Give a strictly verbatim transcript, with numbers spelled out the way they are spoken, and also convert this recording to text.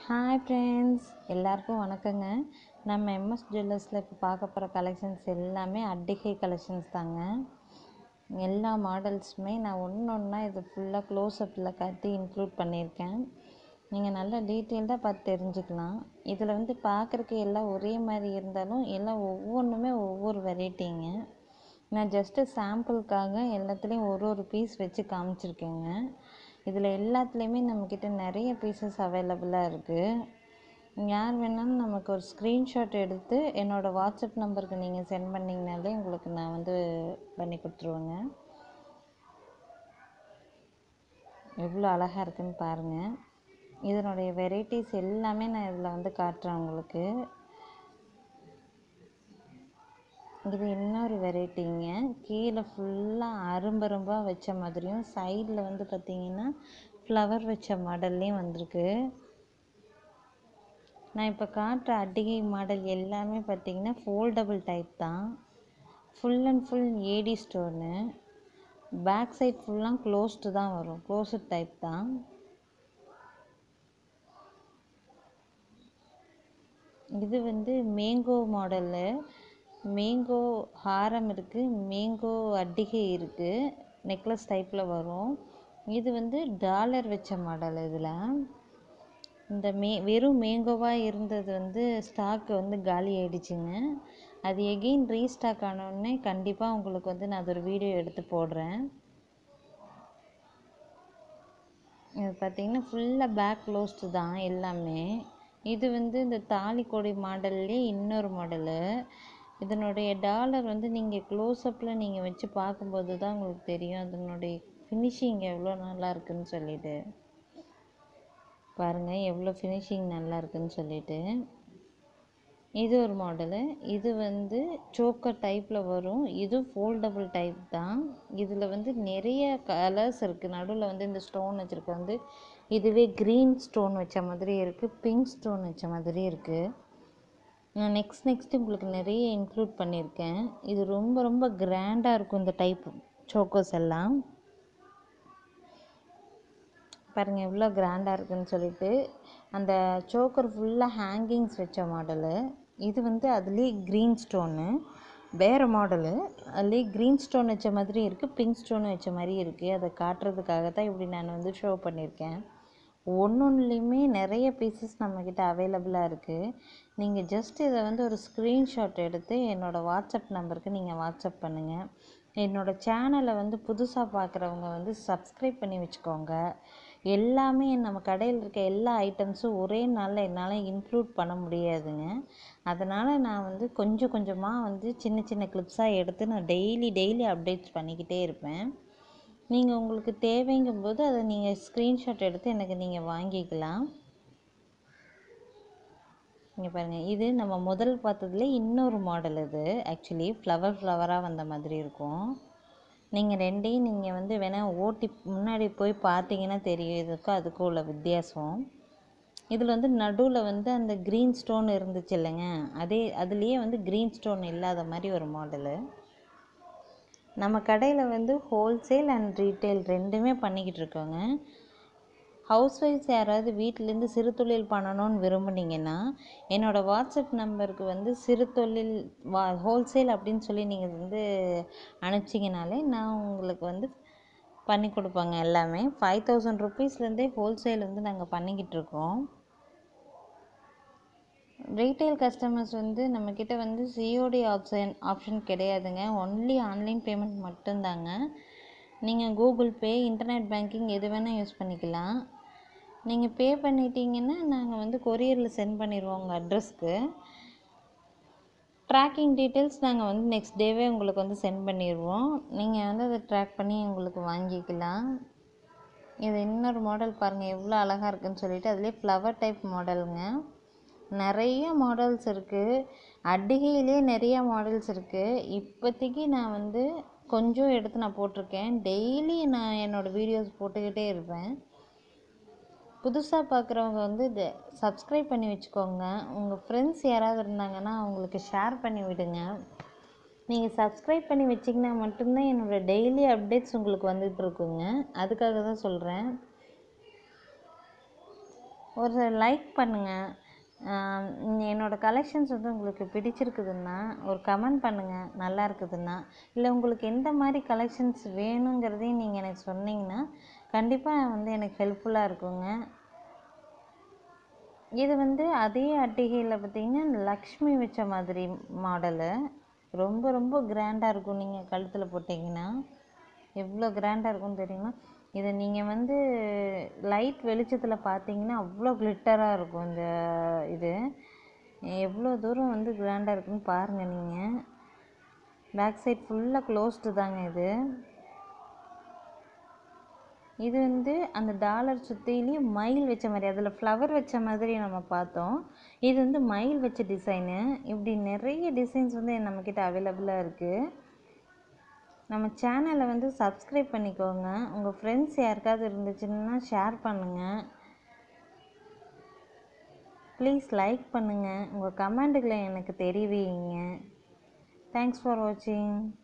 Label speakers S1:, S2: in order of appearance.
S1: Hi friends, எல்லாருக்கும் வணக்கங்க. நம்ம எம்எஸ் ஜுவல்லர்ஸில் இப்போ பார்க்க போகிற கலெக்ஷன்ஸ் எல்லாமே அட்டிகை கலெக்ஷன்ஸ் தாங்க. எல்லா மாடல்ஸுமே நான் ஒன்று ஒன்றா இது ஃபுல்லாக க்ளோஸ்அப்பில் காட்டி இன்க்ளூட் பண்ணியிருக்கேன். நீங்கள் நல்லா டீட்டெயில்டாக பார்த்து தெரிஞ்சுக்கலாம். இதில் வந்து பார்க்குறக்கு எல்லாம் ஒரே மாதிரி இருந்தாலும் எல்லாம் ஒவ்வொன்றுமே ஒவ்வொரு வெரைட்டிங்க. நான் ஜஸ்ட்டு சாம்பிளுக்காக எல்லாத்துலேயும் ஒரு ஒரு பீஸ் வச்சு காமிச்சிருக்கேங்க. இதில் எல்லாத்துலேயுமே நம்மக்கிட்ட நிறைய பீசஸ் அவைலபிளாக இருக்குது. யார் வேணாலும் நமக்கு ஒரு ஸ்க்ரீன்ஷாட் எடுத்து என்னோடய வாட்ஸ்அப் நம்பருக்கு நீங்கள் சென்ட் பண்ணிங்கனாலே உங்களுக்கு நான் வந்து பண்ணி கொடுத்துருவேங்க. எவ்வளோ அழகாக இருக்குதுன்னு பாருங்கள். இதனுடைய வெரைட்டிஸ் எல்லாமே நான் இதில் வந்து காட்டுறேன் உங்களுக்கு. இது இன்னொரு வெரைட்டிங்க. கீழே ஃபுல்லாக அரும்பரும்பாக வச்ச மாதிரியும் சைடில் வந்து பார்த்திங்கன்னா ஃப்ளவர் வச்ச மாடல்லையும் வந்திருக்கு. நான் இப்போ காட்டுற அட்டிகை மாடல் எல்லாமே பார்த்திங்கன்னா ஃபோல்டபுள் டைப் தான். Full and full AD stone. Back side ஃபுல்லாக க்ளோஸ்டு தான் வரும். க்ளோஸ்டு டைப் தான். இது வந்து மேங்கோ மாடலு. மேங்கோ ஹாரம் இருக்குது, மேங்கோ அட்டிகை இருக்குது, நெக்லஸ் டைப்பில் வரும். இது வந்து டாலர் வச்ச மாடல். இதில் இந்த மே வெறும் மேங்கோவாக இருந்தது வந்து ஸ்டாக்கு வந்து காலி ஆகிடுச்சிங்க. அது எகெயின் ரீஸ்டாக் ஆனோடனே கண்டிப்பாக உங்களுக்கு வந்து நான் அது ஒரு வீடியோ எடுத்து போடுறேன். இது பார்த்திங்கன்னா ஃபுல்லாக பேக் க்ளோஸ்டு தான் எல்லாமே. இது வந்து இந்த தாலிக்கொடி மாடல்லே இன்னொரு மாடலு. இதனுடைய டாலர் வந்து நீங்கள் க்ளோஸ்அப்பில் நீங்கள் வச்சு பார்க்கும்போது தான் உங்களுக்கு தெரியும் அதனுடைய ஃபினிஷிங் எவ்வளோ நல்லா இருக்குதுன்னு சொல்லிட்டு. பாருங்கள் எவ்வளோ ஃபினிஷிங் நல்லா இருக்குதுன்னு சொல்லிட்டு. இது ஒரு மாடலு. இது வந்து சோக்கர் டைப்பில் வரும். இது ஃபோல்டபுள் டைப் தான். இதில் வந்து நிறைய கலர்ஸ் இருக்குது. நடுவில் வந்து இந்த ஸ்டோன் வச்சுருக்க வந்து இதுவே க்ரீன் ஸ்டோன் வச்ச மாதிரி இருக்குது, பிங்க் ஸ்டோன் வச்ச மாதிரி இருக்குது. நான் நெக்ஸ்ட் நெக்ஸ்ட்டு உங்களுக்கு நிறைய இன்க்ளூட் பண்ணியிருக்கேன். இது ரொம்ப ரொம்ப கிராண்டாக இருக்கும் இந்த டைப் சோக்கோஸ் எல்லாம். பாருங்கள் எவ்வளோ கிராண்டாக இருக்குதுன்னு சொல்லிட்டு. அந்த சோக்கர் ஃபுல்லாக ஹேங்கிங்ஸ் வச்ச மாடலு. இது வந்து அதுலேயே க்ரீன் ஸ்டோனு வேறு மாடலு. அதுலேயே க்ரீன் ஸ்டோன் வச்ச மாதிரி இருக்குது, பிங்க் ஸ்டோன் வச்ச மாதிரி இருக்குது. அதை காட்டுறதுக்காக தான் இப்படி நான் வந்து ஷோ பண்ணியிருக்கேன். ஒன்று ஒன்றுலேயுமே நிறைய பீசஸ் நம்மக்கிட்ட அவைலபிளாக இருக்குது. நீங்கள் ஜஸ்ட் இதை வந்து ஒரு ஸ்க்ரீன்ஷாட் எடுத்து என்னோடய வாட்ஸ்அப் நம்பருக்கு நீங்கள் வாட்ஸ்அப் பண்ணுங்கள். என்னோடய சேனலை வந்து புதுசாக பார்க்குறவங்க வந்து சப்ஸ்கிரைப் பண்ணி வச்சுக்கோங்க. எல்லாமே நம்ம கடையில் இருக்க எல்லா ஐட்டம்ஸும் ஒரே நாளில் என்னால் இன்க்ளூட் பண்ண முடியாதுங்க. அதனால் நான் வந்து கொஞ்சம் கொஞ்சமாக வந்து சின்ன சின்ன கிளிப்ஸாக எடுத்து நான் டெய்லி டெய்லி அப்டேட்ஸ் பண்ணிக்கிட்டே இருப்பேன். நீங்கள் உங்களுக்கு தேவைங்கும்போது அதை நீங்கள் ஸ்க்ரீன்ஷாட் எடுத்து எனக்கு நீங்கள் வாங்கிக்கலாம். இங்கே பாருங்கள், இது நம்ம முதல் பார்த்ததுல இன்னொரு மாடல். இது ஆக்சுவலி ஃப்ளவர் ஃப்ளவராக வந்த மாதிரி இருக்கும். நீங்கள் ரெண்டையும் நீங்கள் வந்து வேணால் ஓட்டி முன்னாடி போய் பார்த்தீங்கன்னா தெரியும் இதுக்கும் அதுக்கும் உள்ள வித்தியாசம். இதில் வந்து நடுவில் வந்து அந்த க்ரீன் ஸ்டோன் இருந்துச்சு இல்லைங்க, அதே அதுலேயே வந்து க்ரீன் ஸ்டோன் இல்லாத மாதிரி ஒரு மாடலு. நம்ம கடையில் வந்து ஹோல்சேல் அண்ட் ரீட்டைல் ரெண்டுமே பண்ணிக்கிட்டு இருக்கோங்க. ஹவுஸ் ஒய்ஃப்ஸ் யாராவது வீட்டிலேருந்து சிறு தொழில் பண்ணணும்னு விரும்புனீங்கன்னா என்னோடய வாட்ஸ்அப் நம்பருக்கு வந்து சிறு தொழில் வா ஹோல்சேல் அப்படின்னு சொல்லி நீங்கள் வந்து அனுப்பிச்சிங்கனாலே நான் உங்களுக்கு வந்து பண்ணி கொடுப்பேங்க. எல்லாமே ஃபைவ் தௌசண்ட் ருப்பீஸ்லேருந்தே ஹோல்சேல் வந்து நாங்கள் பண்ணிக்கிட்டு இருக்கோம். ரீட்டைல் கஸ்டமர்ஸ் வந்து நம்மக்கிட்ட வந்து சிஓடி ஆப்ஷன் ஆப்ஷன் கிடையாதுங்க. ஒன்லி ஆன்லைன் பேமெண்ட் மட்டும்தாங்க. நீங்கள் கூகுள் பே, இன்டர்நெட் பேங்கிங் எது வேணால் யூஸ் பண்ணிக்கலாம். நீங்கள் பே பண்ணிட்டீங்கன்னா நாங்கள் வந்து கொரியரில் சென்ட் பண்ணிடுவோம் உங்கள் அட்ரஸ்க்கு. ட்ராக்கிங் டீட்டெயில்ஸ் நாங்கள் வந்து நெக்ஸ்ட் டேவே உங்களுக்கு வந்து சென்ட் பண்ணிடுவோம். நீங்கள் வந்து அதை ட்ராக் பண்ணி உங்களுக்கு வாங்கிக்கலாம். இது இன்னொரு மாடல் பாருங்கள் எவ்வளோ அழகாக இருக்குதுன்னு சொல்லிட்டு. அதுலேயே ஃப்ளவர் டைப் மாடலுங்க. நிறைய மாடல்ஸ் இருக்குது. அட்டிகையிலே நிறைய மாடல்ஸ் இருக்குது. இப்போதைக்கு நான் வந்து கொஞ்சம் எடுத்து நான் போட்டிருக்கேன். டெய்லி நான் என்னோடய வீடியோஸ் போட்டுக்கிட்டே இருப்பேன். புதுசாக பார்க்குறவங்க வந்து இதை சப்ஸ்கிரைப் பண்ணி வச்சுக்கோங்க. உங்கள் ஃப்ரெண்ட்ஸ் யாராவது இருந்தாங்கன்னா அவங்களுக்கு ஷேர் பண்ணி விடுங்க. நீங்கள் சப்ஸ்கிரைப் பண்ணி வச்சிங்கன்னா மட்டும்தான் என்னோடய டெய்லி அப்டேட்ஸ் உங்களுக்கு வந்துட்டு இருக்குங்க. அதுக்காக தான் சொல்கிறேன். ஒரு லைக் பண்ணுங்கள். என்னோடய கலெக்ஷன்ஸ் வந்து உங்களுக்கு பிடிச்சிருக்குதுன்னா ஒரு கமெண்ட் பண்ணுங்கள் நல்லா இருக்குதுன்னா. இல்லை உங்களுக்கு எந்த மாதிரி கலெக்ஷன்ஸ் வேணுங்கிறதையும் நீங்கள் எனக்கு சொன்னீங்கன்னா கண்டிப்பாக வந்து எனக்கு ஹெல்ப்ஃபுல்லாக இருக்குங்க. இது வந்து அதே அட்டிகையில் பார்த்திங்கன்னா லக்ஷ்மி வச்ச மாதிரி மாடலு. ரொம்ப ரொம்ப கிராண்டாக இருக்கும். நீங்கள் கழுத்தில் போட்டிங்கன்னா எவ்வளோ கிராண்டாக இருக்கும்னு தெரியுமா? இதை நீங்கள் வந்து லைட் வெளிச்சத்தில் பார்த்தீங்கன்னா அவ்வளோ கிளிட்டராக இருக்கும். இந்த இது எவ்வளோ தூரம் வந்து கிராண்டாக இருக்குன்னு பாருங்கள் நீங்கள். பேக் சைட் ஃபுல்லாக க்ளோஸ்டு தாங்க இது. இது வந்து அந்த டாலர் சுற்றிலையும் மயில் வச்ச மாதிரி, அதில் ஃப்ளவர் வச்ச மாதிரி நம்ம பார்த்தோம். இது வந்து மயில் வச்ச டிசைனு. இப்படி நிறைய டிசைன்ஸ் வந்து நம்மக்கிட்ட அவைலபிளாக இருக்குது. நம்ம சேனலை வந்து சப்ஸ்கிரைப் பண்ணிக்கோங்க. உங்கள் ஃப்ரெண்ட்ஸ் யாருக்காவது இருந்துச்சுன்னா ஷேர் பண்ணுங்கள். ப்ளீஸ் லைக் பண்ணுங்கள். உங்கள் கமெண்ட்டுகளை எனக்கு தெரிவிங்க. தேங்க்ஸ் ஃபார் வாட்சிங்.